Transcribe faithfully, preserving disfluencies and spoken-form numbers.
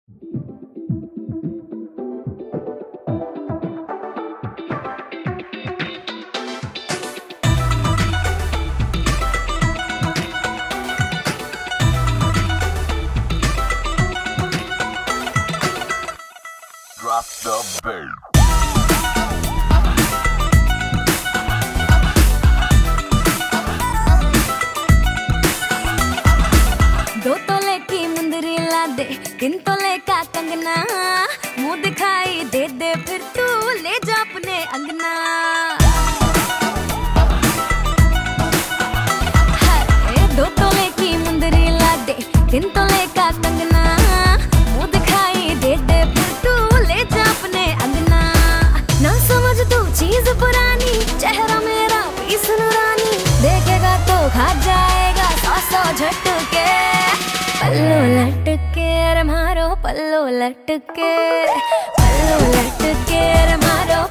Drop the bass. दो तोले की मुंदरी ला दे, तीन तोले का कंगना, मुंह दिखाई दे दे फिर तू ले जा अपने अंगना। हाय, दो तोले की मुंदरी ला दे, तीन तोले का कंगना, मुंह दिखाई दे दे फिर तू ले जा अपने अंगना। ना समझ तू चीज पुरानी, चेहरा मेरा पीस नूरानी, देखेगा तो खा जाएगा सौ सौ झटके। पल्लू लटके रे मारो पल्लू लटके, पल्लू लटके रे मारो